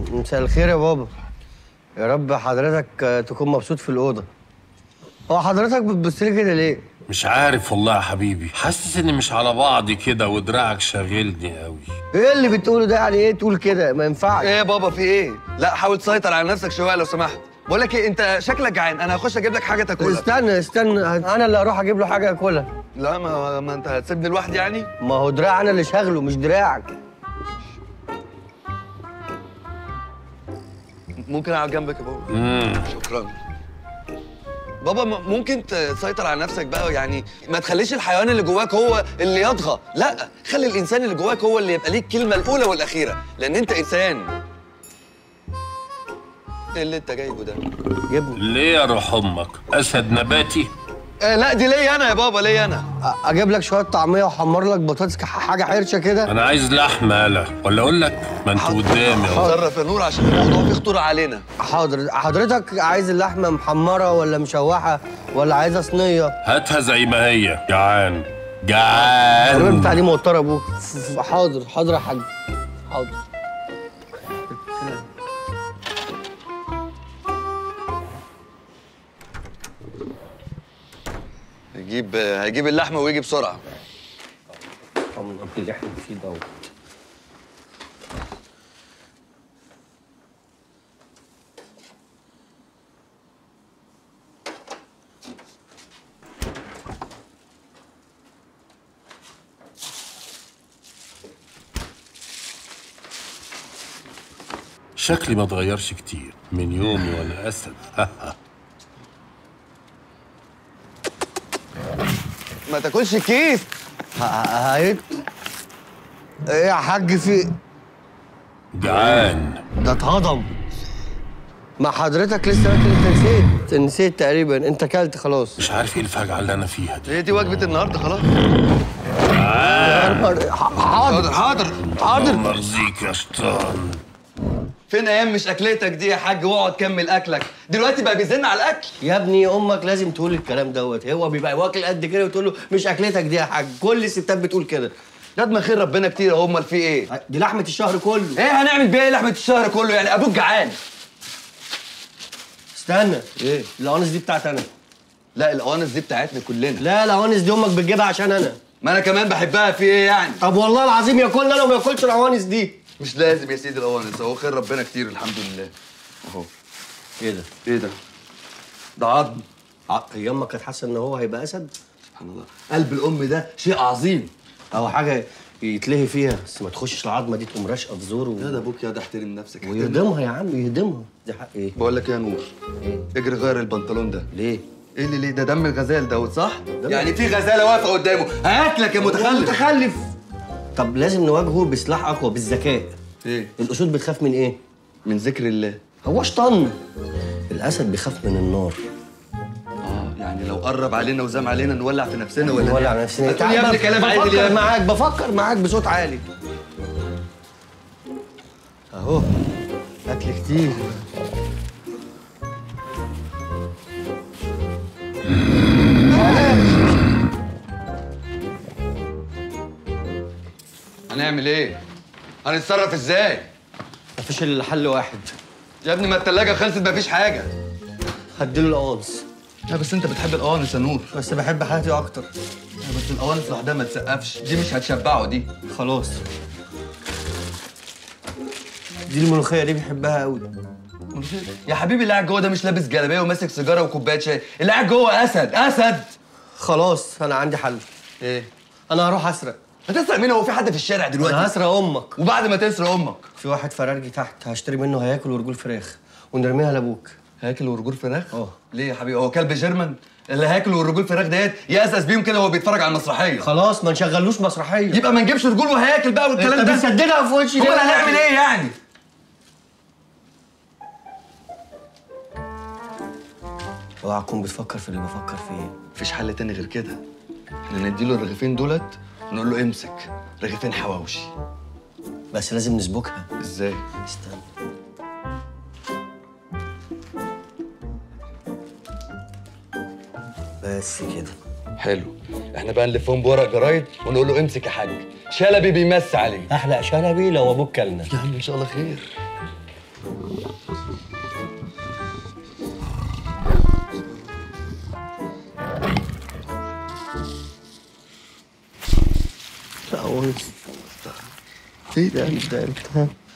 مساء الخير يا بابا. يا رب حضرتك تكون مبسوط في الأوضة. هو حضرتك بتبص لي كده ليه؟ مش عارف والله يا حبيبي، حاسس اني مش على بعضي كده ودراعك شاغلني قوي. ايه اللي بتقوله ده؟ يعني ايه تقول كده؟ ما ينفعش. ايه يا بابا في ايه؟ لا حاول تسيطر على نفسك شويه لو سمحت. بقول لك ايه، انت شكلك جعان، انا هخش اجيب لك حاجه تاكلها. استنى انا اللي اروح اجيب له حاجه ياكلها. لا ما انت هتسيبني لوحدي يعني؟ ما هو دراع انا اللي شاغله مش دراعك. ممكن اقعد جنبك يا بابا؟ شكرا. بابا ممكن تسيطر على نفسك بقى، يعني ما تخليش الحيوان اللي جواك هو اللي يطغى، لا خلي الانسان اللي جواك هو اللي يبقى ليك الكلمه الاولى والاخيره، لان انت انسان. ايه اللي انت جايبه ده؟ جبني. ليه يا روح امك؟ اسد نباتي؟ لا دي ليا انا يا بابا، ليا انا. اجيب لك شويه طعميه واحمر لك بطاطس، حاجه حرشه كده. انا عايز لحمه يالا، ولا اقول لك ما انت قدامي اهو. اتصرف يا نور عشان الموضوع فيه خطوره علينا. حاضر. حضرتك عايز اللحمه محمره ولا مشوحه ولا عايزها صينيه؟ هاتها زي ما هي. جعان جعان. الراجل بتاع دي موتر ابوك. حاضر يا حاج. حاضر. هيجيب اللحمه ويجي بسرعه. طمن اللي احنا فيه دوت. شكلي ما اتغيرش كتير من يومي وانا اسد. ما تاكلش كيس. هايت. ايه يا حاج في؟ جعان. ده اتهضم. ما حضرتك لسه واكل. انت نسيت تقريبا. انت اكلت خلاص. مش عارف ايه الفجعه اللي انا فيها دي. هي دي وجبه النهارده خلاص. حاضر. مرزيك يا شيطان. فين ايام مش اكلتك دي يا حاج؟ واقعد كمل اكلك، دلوقتي بقى بيزن على الاكل. يا ابني امك لازم تقول الكلام دوت. هو بيبقى واكل قد كده وتقول له مش اكلتك دي يا حاج. كل الستات بتقول كده. ده دماغ خير ربنا كتير اهو. امال في ايه؟ دي لحمه الشهر كله. ايه هنعمل بيها ايه لحمه الشهر كله؟ يعني ابوك جعان. استنى. ايه؟ القوانص دي بتاعت انا. لا القوانص دي بتاعتنا كلنا. لا القوانص دي امك بتجيبها عشان انا. ما انا كمان بحبها. في ايه يعني؟ طب والله العظيم ياكلنا انا وما ياكلش القوانص دي. مش لازم يا سيدي القوانص، اهو خير ربنا كتير الحمد لله. اهو. ايه ده؟ ايه ده؟ ده عظم. هي امك كانت حاسه ان هو هيبقى اسد؟ سبحان الله، قلب الام ده شيء عظيم. او حاجه يتلهي فيها، بس ما تخشش العظمه دي تقوم راشقه في زور يا ده ابوك يا ده احترم نفسك. ويهضمها يا عم يهضمها. دي حق ايه؟ بقول لك يا نور، ايه؟ اجري غير البنطلون ده. ليه؟ ايه اللي ليه؟ ده دم الغزال دوت صح؟ يعني في غزاله واقفه قدامه هاكلك يا متخلف. طب لازم نواجهه بسلاح اقوى، بالذكاء. ايه؟ الاسود بتخاف من ايه؟ من ذكر الله. هو شطن. الاسد بيخاف من النار. يعني لو قرب علينا وزام علينا نولع في نفسنا ولا نولع في نفسنا. تقول يا ابني كلام عادل يا ابني. بفكر معاك بصوت عالي. اهو اكل كتير. هنعمل ايه؟ هنتصرف ازاي؟ مفيش الا حل واحد. يا ابني ما التلاجة خلصت مفيش حاجة. هديله القوانص. لا بس انت بتحب القوانص يا نور. بس بحب حياتي اكتر. بس القوانص لوحدها ما تسقفش، دي مش هتشبعه دي. خلاص. دي الملوخية دي بيحبها قوي. يا حبيبي اللي قاعد جوه ده مش لابس جلابيه وماسك سيجاره وكوبايه شاي، اللي قاعد جوه اسد. خلاص انا عندي حل. ايه؟ انا هروح اسرق. هتسرق مين؟ هو في حد في الشارع دلوقتي؟ انا هسرق امك. وبعد ما تسرق امك في واحد فرارجي تحت هشتري منه هياكل ورجول فراخ ونرميها لابوك. هياكل ورجول فراخ؟ اه. ليه يا حبيبي؟ هو كلب جيرمان؟ اللي هياكل والرجول فراخ ديت يأسس بيهم كده وهو بيتفرج على المسرحيه. خلاص ما نشغلوش مسرحيه. يبقى ما نجيبش رجول وهياكل بقى والكلام ده. انت بتصدقها في وشي امال هنعمل ايه يعني؟ اوعى تكون بتفكر في اللي بفكر فيه. مفيش حل تاني غير كده. احنا نديله الرغيفين دولت ونقول له امسك رغيفين حواوشي. بس لازم نسبكها. ازاي؟ استنى. بس كده. حلو. احنا بقى نلفهم بورق جرايد ونقول له امسك يا حاج شلبي بيمس عليه. احلق شلبي لو ابوك كلنا. يا عم ان شاء الله خير. لا هو ايه ده انت